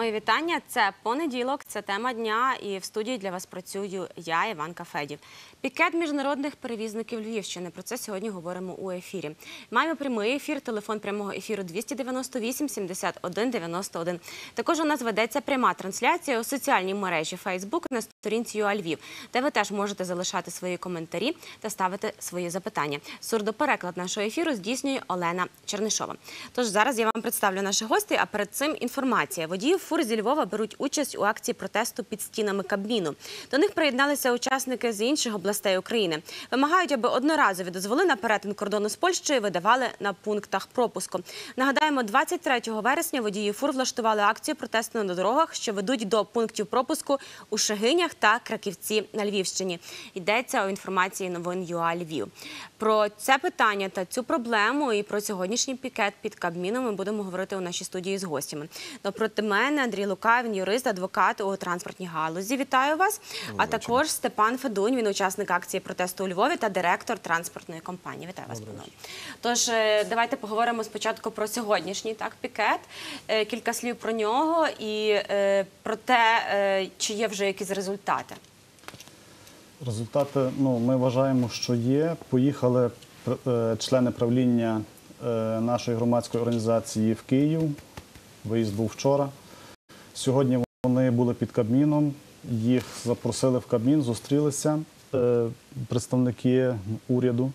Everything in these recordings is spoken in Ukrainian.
Мої вітання. Це понеділок, це тема дня, і в студії для вас працюю я, Іванка Федів. Пікет міжнародних перевізників Львівщини. Про це сьогодні говоримо у ефірі. Маємо прямий ефір, телефон прямого ефіру 298 71 91. Також у нас ведеться пряма трансляція у соціальній мережі Facebook на сторінці ЮА Львів, де ви теж можете залишати свої коментарі та ставити свої запитання. Сурдопереклад нашого ефіру здійснює Олена Чернишова. Тож зараз я вам представлю наших гостей, а перед цим інформація. Водії фур зі Львова беруть участь у акції протесту під стінами Кабміну. До них приєдналися учасники з інших областей України. Вимагають, аби одноразові дозволи на перетин кордону з Польщею видавали на пунктах пропуску. Нагадаємо, 23 вересня водії фур влаштували акцію протесту на дорогах, що ведуть до пунктів пропуску у Шегинях та Краківці на Львівщині. Йдеться у інформації новин ЮА Львів. Про це питання та цю проблему і про сьогоднішній пікет під Кабміном ми будемо говорити у нашій студії з гостями. Напроти мене Андрій Лука, він юрист, адвокат у транспортній галузі. Вітаю вас. А також Степан Федунь, він учасник акції протесту у Львові та директор транспортної компанії. Вітаю вас, панове. Тож, давайте поговоримо спочатку про сьогоднішній пікет, кілька слів про нього і про те, чи є вже якісь результати. Результати, ми вважаємо, що є. Поїхали члени правління нашої громадської організації в Київ. Виїзд був вчора. Сьогодні вони були під Кабміном, їх запросили в Кабмін, зустрілися представники уряду,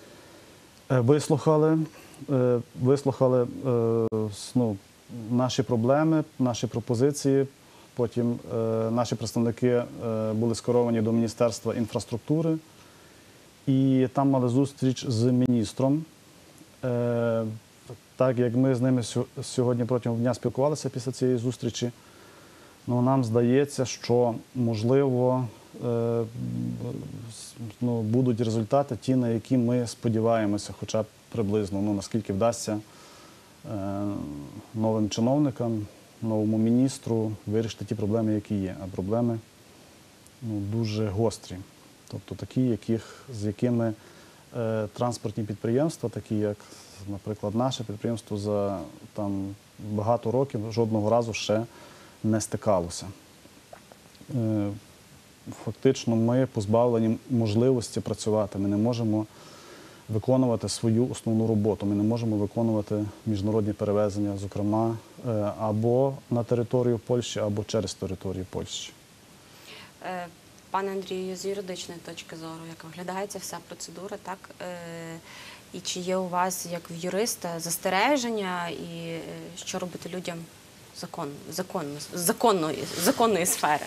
вислухали наші проблеми, наші пропозиції. Потім наші представники були скеровані до Міністерства інфраструктури і там мали зустріч з міністром. Так як ми з ними сьогодні протягом дня спілкувалися після цієї зустрічі, нам здається, що, можливо, будуть результати ті, на які ми сподіваємося, хоча б приблизно, наскільки вдасться новим чиновникам, новому міністру вирішити ті проблеми, які є. А проблеми дуже гострі. Тобто такі, з якими транспортні підприємства, такі як, наприклад, наше підприємство, за багато років жодного разу ще не стикалося. Фактично ми позбавлені можливості працювати. Ми не можемо виконувати свою основну роботу. Ми не можемо виконувати міжнародні перевезення, зокрема, або на територію Польщі, або через територію Польщі. Пане Андрію, з юридичної точки зору, як виглядає ця вся процедура, так? І чи є у вас, як в юриста, застереження, і що робити людям законної сфери?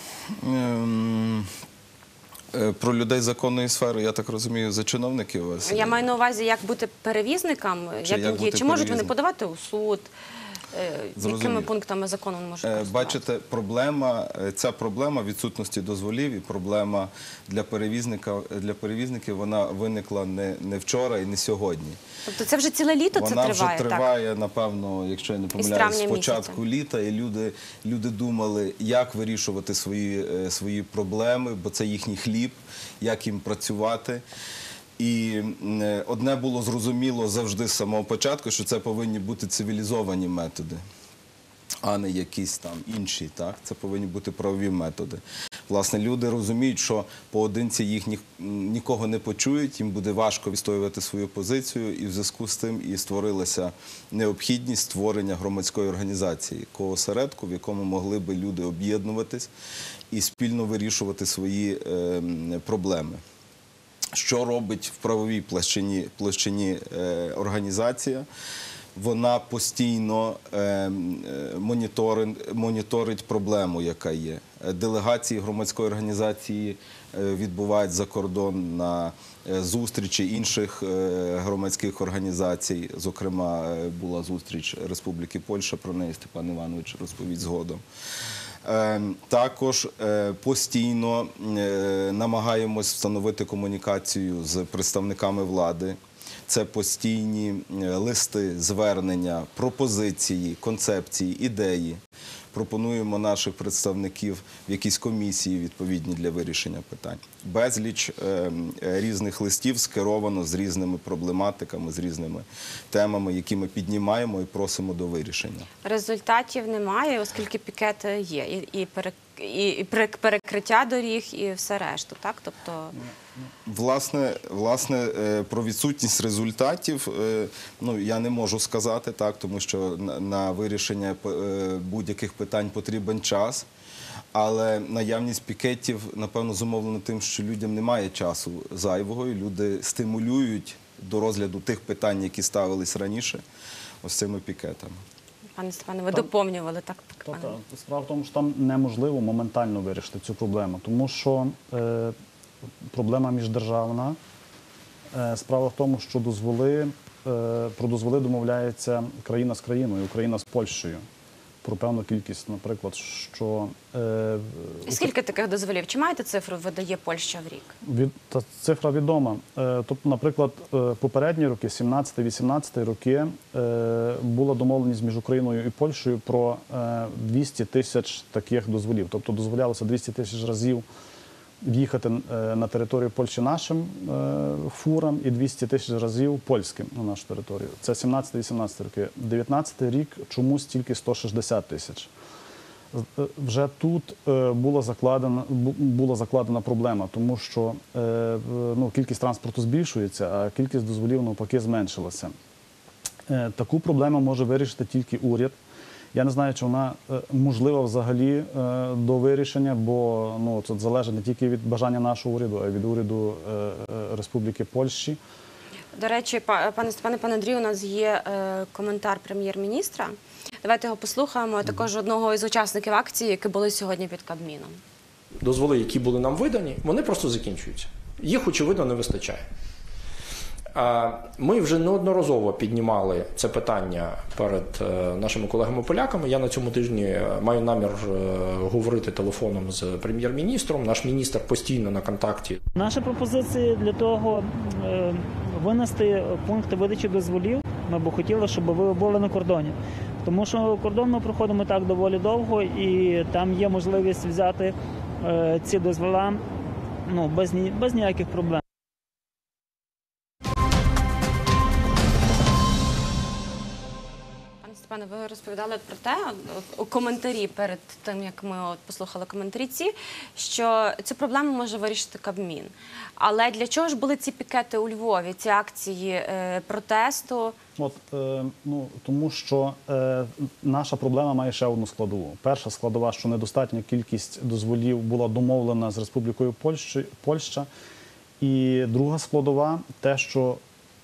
Про людей законної сфери, я так розумію, за чиновників у вас? Я маю на увазі, як бути перевізником, чи можуть вони подавати у суд, якими пунктами закону вони можуть користуватися? Бачите, ця проблема відсутності дозволів і проблема для перевізників, вона виникла не вчора і не сьогодні. Тобто це вже ціле літо це триває? Вона вже триває, напевно, якщо я не помиляюсь, з початку літа, і люди думали, як вирішувати свої проблеми, бо це їхній хліб, як їм працювати. І одне було зрозуміло завжди з самого початку, що це повинні бути цивілізовані методи, а не якісь там інші. Це повинні бути правові методи. Власне, люди розуміють, що поодинці їх нікого не почують, їм буде важко відстоювати свою позицію, і в зв'язку з тим і створилася необхідність створення громадської організації, якого осередку, в якому могли би люди об'єднуватись і спільно вирішувати свої проблеми. Що робить в правовій площині організація? Вона постійно моніторить проблему, яка є. Делегації громадської організації відбувають за кордон на зустрічі інших громадських організацій. Зокрема, була зустріч Республіки Польща, про неї Степан Іванович розповість згодом. Також постійно намагаємось встановити комунікацію з представниками влади. Це постійні листи, звернення, пропозиції, концепції, ідеї. пропонуємо наших представників в якісь комісії відповідні для вирішення питань. Безліч різних листів скеровано з різними проблематиками, з різними темами, які ми піднімаємо і просимо до вирішення. Результатів немає, оскільки пікет є, і перекриття доріг, і все решту, так? Тобто... Власне, про відсутність результатів я не можу сказати, так, тому що на вирішення будь-яких питань потрібен час. Але наявність пікетів, напевно, зумовлена тим, що людям немає часу зайвого, і люди стимулюють до розгляду тих питань, які ставились раніше, ось цими пікетами. Пане Степане, ви доповнювали, так? Справа в тому, що там неможливо моментально вирішити цю проблему, тому що проблема міждержавна. Справа в тому, що про дозволи домовляється країна з країною, Україна з Польщею. Про певну кількість, наприклад, що... Скільки таких дозволів? Чи маєте цифру, видає Польща в рік? Цифра відома. Тобто, наприклад, попередні роки, 17-18 роки, була домовленість між Україною і Польщею про 200 тисяч таких дозволів. Тобто, дозволялося 200 тисяч разів в'їхати на територію Польщі нашим фурам і 200 тисяч разів польським на нашу територію. Це 17-18 роки. 19 рік чомусь тільки 160 тисяч. Вже тут була закладена проблема, тому що кількість транспорту збільшується, а кількість дозволів навпаки зменшилася. Таку проблему може вирішити тільки уряд. Я не знаю, чи вона можлива взагалі до вирішення, бо це залежить не тільки від бажання нашого уряду, а й від уряду Республіки Польщі. До речі, пане Степане, пане Андрію, у нас є коментар прем'єр-міністра. Давайте його послухаємо, а також одного із учасників акції, які були сьогодні під Кабміном. Дозволи, які були нам видані, вони просто закінчуються. Їх, очевидно, не вистачає. Ми вже неодноразово піднімали це питання перед нашими колегами-поляками. Я на цьому тижні маю намір говорити телефоном з прем'єр-міністром. Наш міністр постійно на контакті. Наші пропозиції для того винести пункти видачі дозволів. Ми б хотіли, щоб ви були на кордоні. Тому що кордон ми проходимо так доволі довго, і там є можливість взяти ці дозвола без ніяких проблем. Пане, ви розповідали про те, у коментарі перед тим, як ми послухали коментарі що цю проблему може вирішити Кабмін. Але для чого ж були ці пікети у Львові, ці акції протесту? Тому що наша проблема має ще одну складову. Перша складова, що недостатня кількість дозволів була домовлена з Республікою Польща. І друга складова – те, що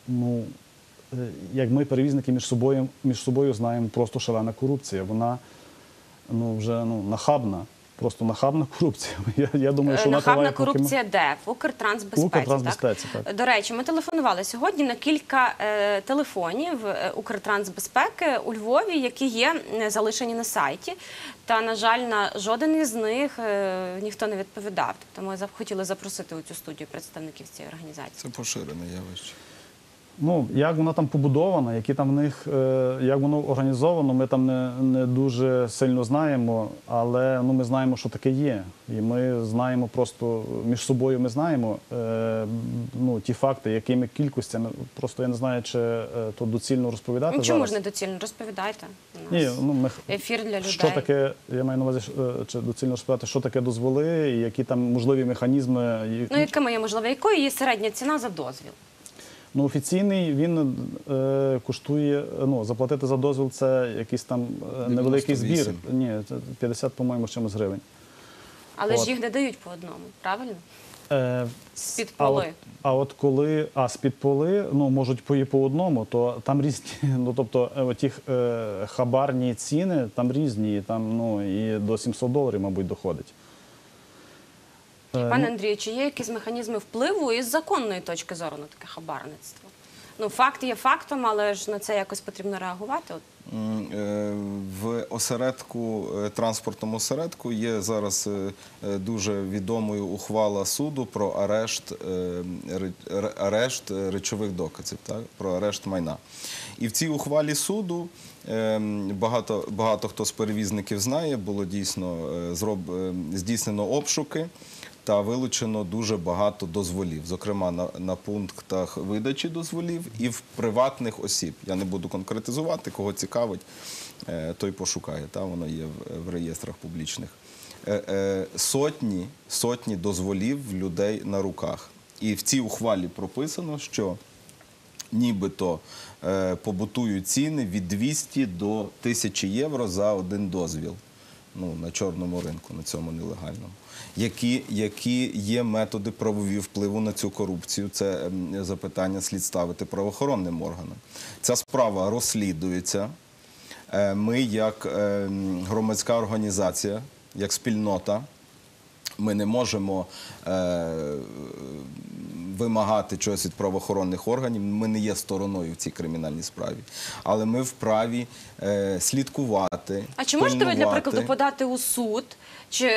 як ми, перевізники, між собою знаємо, просто шалена корупція. Вона вже нахабна, просто нахабна корупція. Я думаю, що нахабна корупція де? В Укртрансбезпеці, так? До речі, ми телефонували сьогодні на кілька телефонів Укртрансбезпеки у Львові, які є залишені на сайті. Та, на жаль, на жоден із них ніхто не відповідав. Тобто ми хотіли запросити у цю студію представників цієї організації. Це поширене явище. Як вона там побудована, які там в них, як воно організовано, ми там не дуже сильно знаємо, але ми знаємо, що таке є. І ми знаємо просто, між собою ми знаємо ті факти, якими кількостями. Просто я не знаю, чи то доцільно розповідати зараз. Чому ж не доцільно? Розповідайте. Ефір для людей. Що таке, я маю на увазі, чи доцільно розповідати, що таке дозволи, і які там можливі механізми. Якими є можливо? Якою є середня ціна за дозвіл? Офіційний він коштує, заплатити за дозвіл – це якийсь там невеликий збір. Ні, 50, по-моєму, з чимось гривень. Але ж їх не дають по одному, правильно? З-під поли. З-під поли, можуть по одному, то там різні, тобто ті хабарні ціни, там різні, там і до $700, мабуть, доходить. Пане Андрію, чи є якісь механізми впливу із законної точки зору на таке хабарництво? Факт є фактом, але ж на це якось потрібно реагувати? В транспортному осередку є зараз дуже відомою ухвала суду про арешт речових доказів, про арешт майна. І в цій ухвалі суду багато хто з перевізників знає, було дійсно здійснено обшуки та вилучено дуже багато дозволів, зокрема на пунктах видачі дозволів і в приватних осіб. Я не буду конкретизувати, кого цікавить, той пошукає, воно є в реєстрах публічних. Сотні дозволів в людей на руках. І в цій ухвалі прописано, що нібито побутують ціни від 200 до 1000 євро за один дозвіл. На чорному ринку, на цьому нелегальному. Які є методи правові впливу на цю корупцію? Це запитання слід ставити правоохоронним органам. Ця справа розслідується. Ми, як громадська організація, як спільнота, ми не можемо вимагати чогось від правоохоронних органів, ми не є стороною в цій кримінальній справі. Але ми вправі слідкувати, А чи можете ви, для прикладу, подати у суд, чи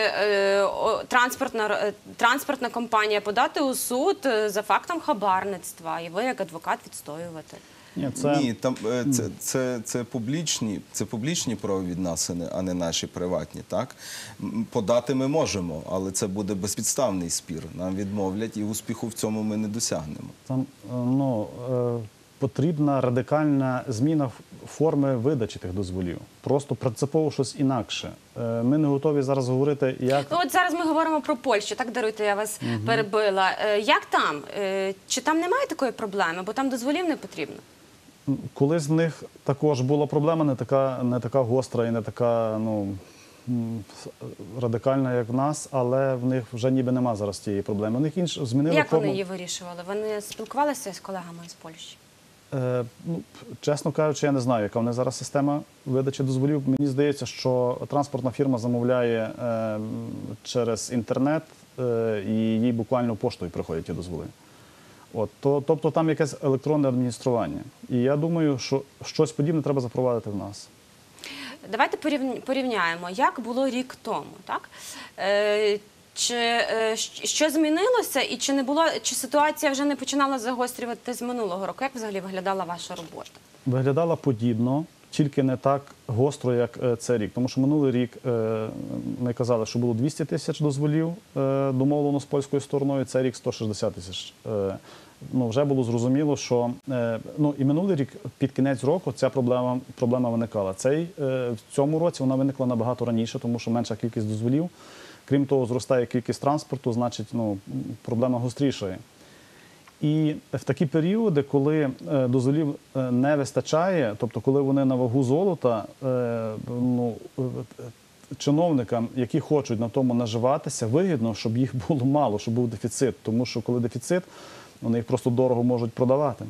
транспортна компанія подати у суд за фактом хабарництва, і ви, як адвокат, відстоювати? Ні, це публічні правовідносини, а не наші приватні. Так? Подати ми можемо, але це буде безпідставний спір. Нам відмовлять, і успіху в цьому ми не досягнемо. Там потрібна радикальна зміна форми видачі тих дозволів. Просто принципово щось інакше. Ми не готові зараз говорити, як... От зараз ми говоримо про Польщу, так, даруйте, я вас перебила. Як там? Чи там немає такої проблеми, бо там дозволів не потрібно? Колись в них також була проблема, не така гостра і не така радикальна, як в нас, але в них вже ніби нема зараз тієї проблеми. Як вони її вирішували? Вони спілкувалися з колегами з Польщі? Чесно кажучи, я не знаю, яка в них зараз система видачі дозволів. Мені здається, що транспортна фірма замовляє через інтернет, і їй буквально поштою приходять ті дозволи. Тобто там якесь електронне адміністрування. І я думаю, що щось подібне треба запровадити в нас. Давайте порівняємо, як було рік тому, так? Що змінилося і чи ситуація вже не починала загострюватися з минулого року? Як взагалі виглядала ваша робота? Виглядала подібно, тільки не так гостро, як цей рік. Тому що минулий рік ми казали, що було 200 тисяч дозволів домовлено з польською стороною, цей рік 160 тисяч. Вже було зрозуміло, що і минулий рік під кінець року ця проблема виникала. В цьому році вона виникла набагато раніше, тому що менша кількість дозволів. Крім того, зростає кількість транспорту, значить, проблема гострішає. І в такі періоди, коли дозволів не вистачає, тобто коли вони на вагу золота, чиновникам, які хочуть на тому наживатися, вигідно, щоб їх було мало, щоб був дефіцит. Тому що коли дефіцит, вони їх просто дорого можуть продавати.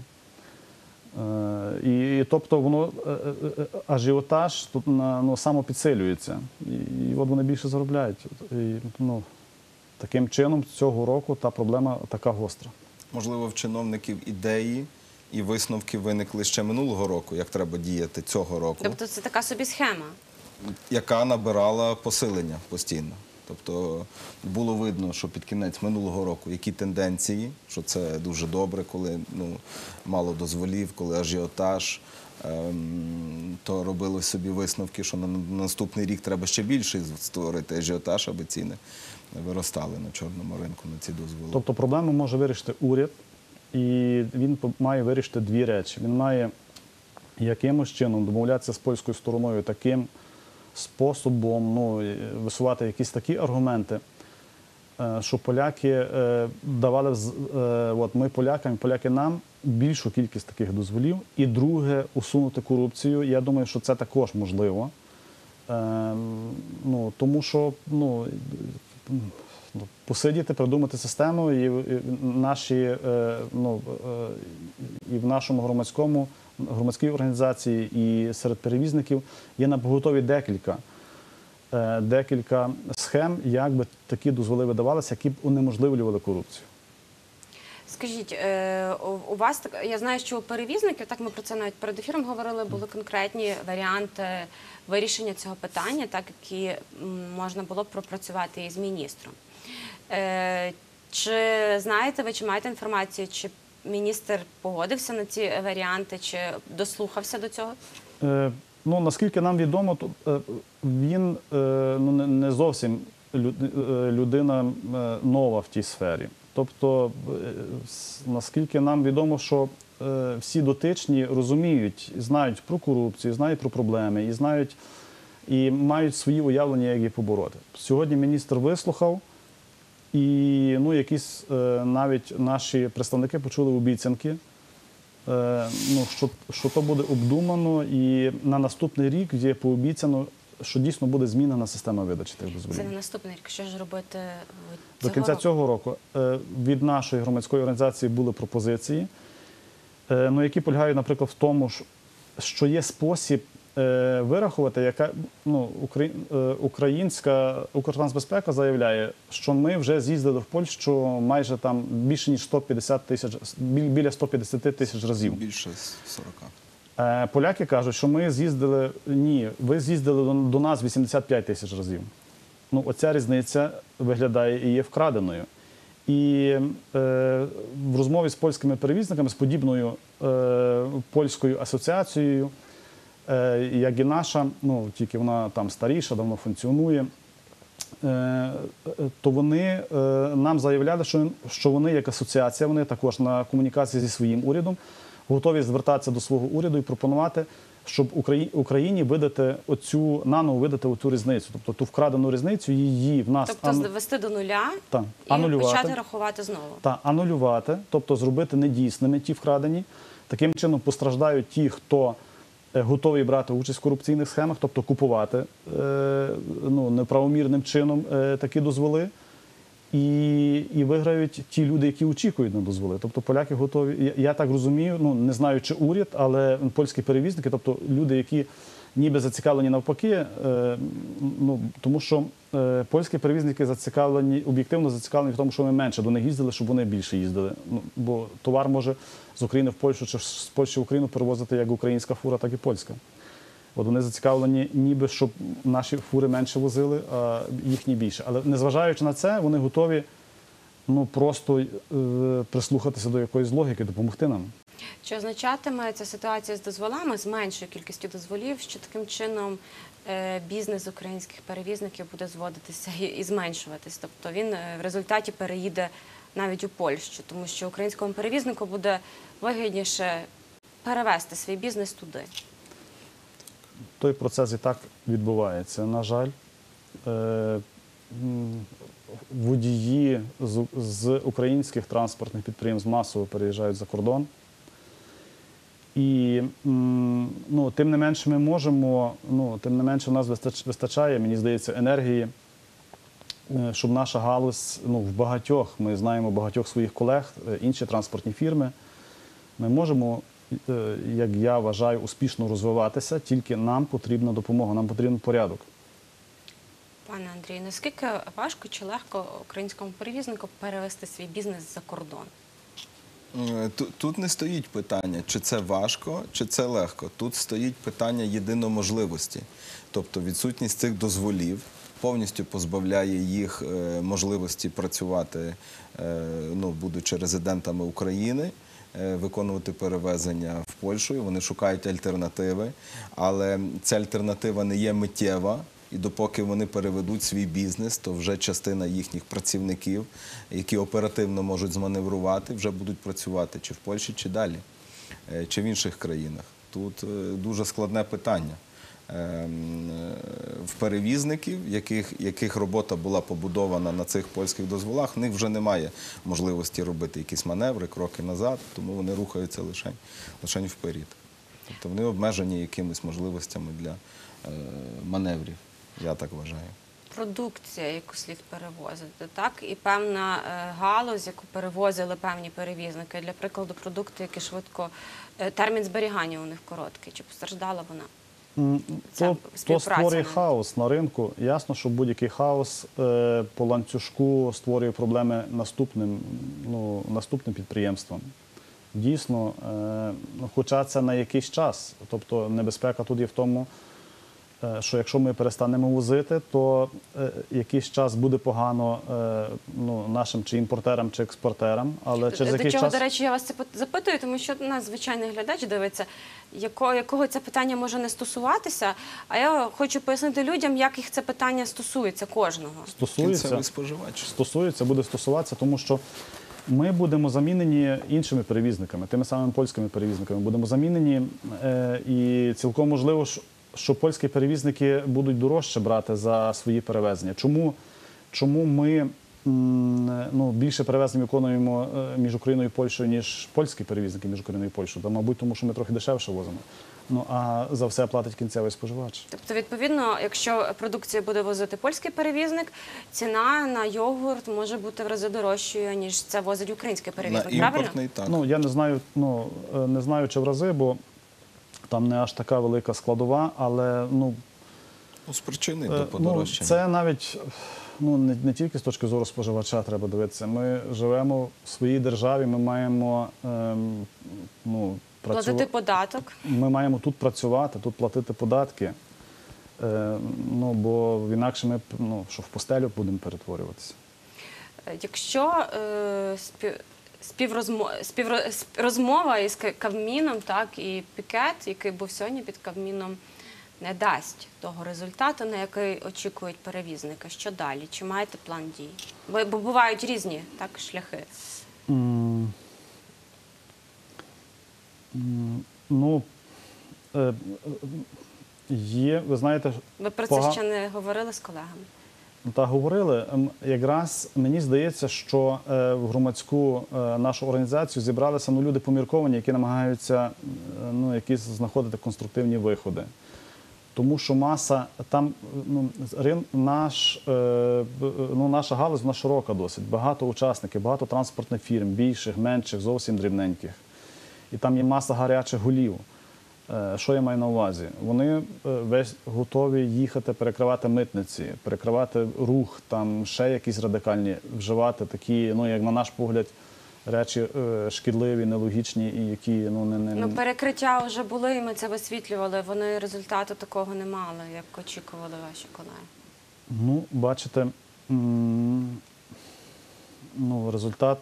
І тобто ажіотаж тут самопідсилюється. І от вони більше заробляють. І, таким чином цього року та проблема така гостра. Можливо, в чиновників ідеї і висновки виникли ще минулого року, як треба діяти цього року. Тобто це така собі схема? Яка набирала посилення постійно. Тобто було видно, що під кінець минулого року які тенденції, що це дуже добре, коли мало дозволів, коли ажіотаж, то робили собі висновки, що на наступний рік треба ще більше створити ажіотаж, аби ціни виростали на чорному ринку на ці дозволи. Тобто проблему може вирішити уряд, і він має вирішити дві речі. Він має якимось чином домовлятися з польською стороною таким способом, висувати якісь такі аргументи, що поляки давали, ми поляки нам більшу кількість таких дозволів. І друге, усунути корупцію. Я думаю, що це також можливо. Тому що посидіти, придумати систему і в нашому громадській організації, і серед перевізників є напоготові декілька схем, як би такі дозволи видавалися, які б унеможливлювали корупцію. Скажіть, у вас, я знаю, що у перевізників, так ми про це навіть перед ефіром говорили, були конкретні варіанти вирішення цього питання, так, які можна було б пропрацювати із міністром. Чи знаєте ви, чи маєте інформацію, чи міністр погодився на ці варіанти чи дослухався до цього? Ну, наскільки нам відомо, то він не зовсім людина нова в тій сфері. Тобто, наскільки нам відомо, що всі дотичні розуміють, знають про корупцію, знають про проблеми, і знають, і мають свої уявлення, як їх побороти. Сьогодні міністр вислухав, і якісь навіть наші представники почули обіцянки, що то буде обдумано, і на наступний рік є пообіцяно, що дійсно буде змінена система видачі тих дозволів. Це на наступний рік. Що ж робити До кінця цього року від нашої громадської організації були пропозиції, які полягають, наприклад, в тому, що є спосіб вирахувати, яка українська Укртрансбезпека заявляє, що ми вже з'їздили в Польщу майже там більше ніж 150 тисяч, біля 150 тисяч разів. Більше 40. Поляки кажуть, що ми з'їздили, ні, ви з'їздили до нас 85 тисяч разів. Оця різниця виглядає і є вкраденою. І в розмові з польськими перевізниками, з подібною польською асоціацією, як і наша, тільки вона там старіша, давно функціонує, то вони нам заявляли, що вони як асоціація, вони також на комунікації зі своїм урядом готові звертатися до свого уряду і пропонувати, щоб Україні наново видати оцю різницю, тобто ту вкрадену різницю, її в нас... Тобто звести до нуля і почати рахувати знову. Так, анулювати, тобто зробити недійсними ті вкрадені. Таким чином постраждають ті, хто готові брати участь в корупційних схемах, тобто купувати неправомірним чином такі дозволи. І виграють ті люди, які очікують на дозволи. Тобто поляки готові, я так розумію, не знаю, чи уряд, але польські перевізники, тобто люди, які ніби зацікавлені навпаки, тому що польські перевізники об'єктивно зацікавлені в тому, що ми менше до них їздили, щоб вони більше їздили. Бо товар може з України в Польщу чи з Польщі в Україну перевозити як українська фура, так і польська. От вони зацікавлені ніби, щоб наші фури менше возили, а їхні більше. Але незважаючи на це, вони готові просто прислухатися до якоїсь логіки, допомогти нам. Чи означатиме ця ситуація з дозволами, з меншою кількістю дозволів, що таким чином бізнес українських перевізників буде зводитися і зменшуватись? Тобто він в результаті переїде навіть у Польщу, тому що українському перевізнику буде вигідніше перевести свій бізнес туди. Той процес і так відбувається. На жаль, водії з українських транспортних підприємств масово переїжджають за кордон. І тим не менше ми можемо, тим не менше в нас вистачає, мені здається, енергії, щоб наша галузь ми знаємо багатьох своїх колег, інші транспортні фірми, ми можемо, як я вважаю, успішно розвиватися, тільки нам потрібна допомога, нам потрібен порядок. Пане Андрію, наскільки важко чи легко українському перевізнику перевести свій бізнес за кордон? Тут не стоїть питання, чи це важко, чи це легко. Тут стоїть питання єдиноможливості. Тобто відсутність цих дозволів повністю позбавляє їх можливості працювати, будучи резидентами України, виконувати перевезення в Польщу, і вони шукають альтернативи, але ця альтернатива не є миттєва, і допоки вони переведуть свій бізнес, то вже частина їхніх працівників, які оперативно можуть зманеврувати, вже будуть працювати чи в Польщі, чи далі, чи в інших країнах. Тут дуже складне питання. В перевізників, яких робота була побудована на цих польських дозволах, в них вже немає можливості робити якісь маневри, кроки назад, тому вони рухаються лише вперед. Тобто вони обмежені якимись можливостями для маневрів, я так вважаю. Продукція, яку слід перевозити, так? І певна галузь, яку перевозили певні перевізники. Для прикладу, продукти, які швидко... Термін зберігання у них короткий. Чи постраждала вона? То створює хаос на ринку. Ясно, що будь-який хаос по ланцюжку створює проблеми наступним підприємствам. Дійсно, хоча це на якийсь час. Тобто небезпека тут є в тому, що якщо ми перестанемо возити, то якийсь час буде погано нашим чи імпортерам, чи експортерам, але через До якийсь чого, час... до речі, я вас це запитую, тому що нас звичайний глядач дивиться, якого це питання може не стосуватися, а я хочу пояснити людям, як їх це питання стосується кожного. Кінцевий споживач. Буде стосуватися, тому що ми будемо замінені іншими перевізниками, тими самими польськими перевізниками. Будемо замінені, і цілком можливо, що польські перевізники будуть дорожче брати за свої перевезення. Чому ми більше перевезень виконуємо між Україною і Польщею, ніж польські перевізники між Україною і Польщею? Мабуть, тому що ми трохи дешевше возимо. А за все платить кінцевий споживач. Тобто, відповідно, якщо продукцію буде возити польський перевізник, ціна на йогурт може бути в рази дорожчою, ніж це возить український перевізник, На правильно? імпортний, так. Я не знаю, чи в рази, бо там не аж така велика складова, але З причини до подорожчання. це навіть не тільки з точки зору споживача треба дивитися. Ми живемо в своїй державі, ми маємо Платити податок. Ми маємо тут працювати, тут платити податки, бо інакше ми що в постелю будемо перетворюватися. Якщо розмова із Кабміном, так, і пікет, який був сьогодні під Кабміном, не дасть того результату, на який очікують перевізники, що далі? Чи маєте план дій? Бо бувають різні шляхи. Є, ви знаєте... Ви про це ще не говорили з колегами? Та говорили. Якраз мені здається, що в громадську нашу організацію зібралися люди помірковані, які намагаються якісь знаходити конструктивні виходи. Тому що маса, там наша галузь, вона широка досить. Багато учасників, багато транспортних фірм, більших, менших, зовсім дрібненьких. І там є маса гарячих голів. Що я маю на увазі? Вони весь готові їхати, перекривати митниці, перекривати рух, там ще якісь радикальні, вживати такі, як на наш погляд, речі шкідливі, нелогічні і які перекриття вже були, і ми це висвітлювали. Вони результату такого не мали, як очікували ваші колеги. Бачите, результат...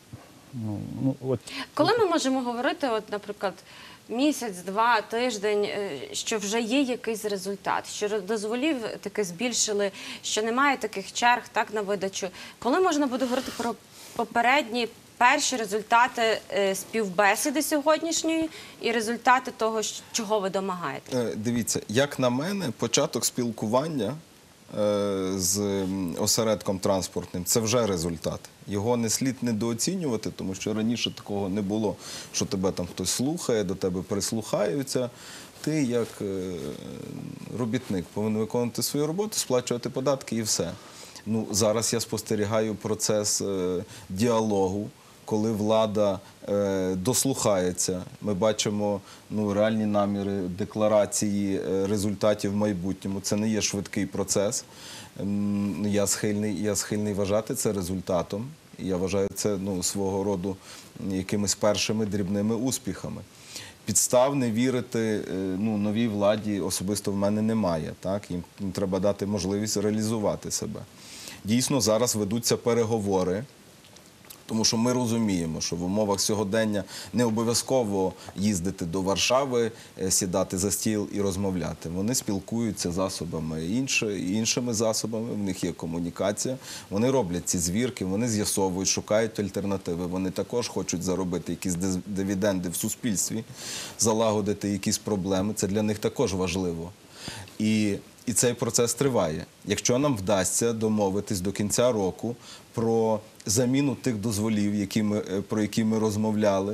Коли ми можемо говорити, наприклад, місяць, два, тиждень, що вже є якийсь результат, що дозволів таки збільшили, що немає таких черг на видачу? Коли можна буде говорити про попередні перші результати співбесіди сьогоднішньої і результати того, чого ви домагаєте? Дивіться, як на мене, початок спілкування з осередком транспортним – це вже результат. Його не слід недооцінювати, тому що раніше такого не було, що тебе там хтось слухає, до тебе прислухаються. Ти, як робітник, повинен виконувати свою роботу, сплачувати податки і все. Зараз я спостерігаю процес діалогу, коли влада дослухається. Ми бачимо реальні наміри декларації результатів в майбутньому. Це не є швидкий процес. Я схильний вважати це результатом. Я вважаю це свого роду якимись першими дрібними успіхами. Підстав не вірити новій владі особисто в мене немає. Їм треба дати можливість реалізувати себе. Дійсно, зараз ведуться переговори, тому що ми розуміємо, що в умовах сьогодення не обов'язково їздити до Варшави, сідати за стіл і розмовляти. Вони спілкуються засобами іншими засобами, в них є комунікація. Вони роблять ці звірки, вони з'ясовують, шукають альтернативи. Вони також хочуть заробити якісь дивіденди в суспільстві, залагодити якісь проблеми. Це для них також важливо. І цей процес триває. Якщо нам вдасться домовитись до кінця року про заміну тих дозволів, про які ми розмовляли,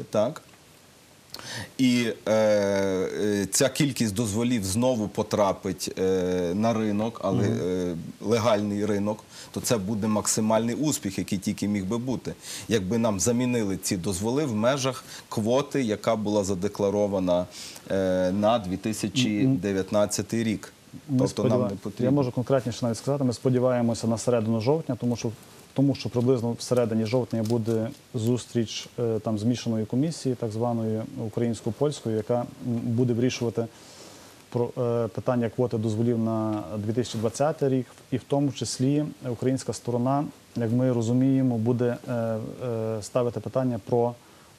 і ця кількість дозволів знову потрапить на ринок, але легальний ринок, то це буде максимальний успіх, який тільки міг би бути. Якби нам замінили ці дозволи в межах квоти, яка була задекларована на 2019 рік. Тобто нам не потрібно. Я можу конкретніше навіть сказати, ми сподіваємося на середину жовтня, тому що приблизно в середині жовтня буде зустріч змішаної комісії, так званої українсько-польської, яка буде вирішувати про питання квоти дозволів на 2020 рік, і в тому числі українська сторона, як ми розуміємо, буде ставити питання про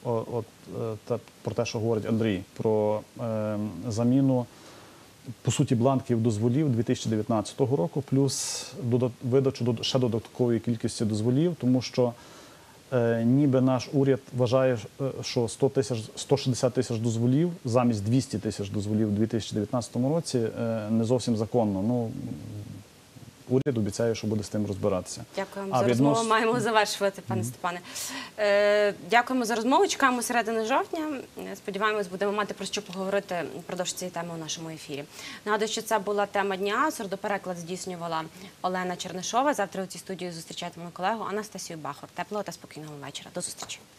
те, що говорить Андрій, про заміну, по суті, бланків дозволів 2019 року, плюс видачу ще додаткової кількості дозволів, тому що ніби наш уряд вважає, що 160 тисяч дозволів замість 200 тисяч дозволів у 2019 році не зовсім законно. Ну, уряд обіцяє, що буде з тим розбиратися. Дякуємо за розмову. Маємо завершувати, пане Степане. Дякуємо за розмову. Чекаємо середини жовтня. Сподіваємось, будемо мати про що поговорити впродовж цієї теми у нашому ефірі. Нагадую, що це була тема дня. Сурдопереклад здійснювала Олена Чернишова. Завтра у цій студії зустрічатимемо колегу Анастасію Бахор. Теплого та спокійного вечора. До зустрічі.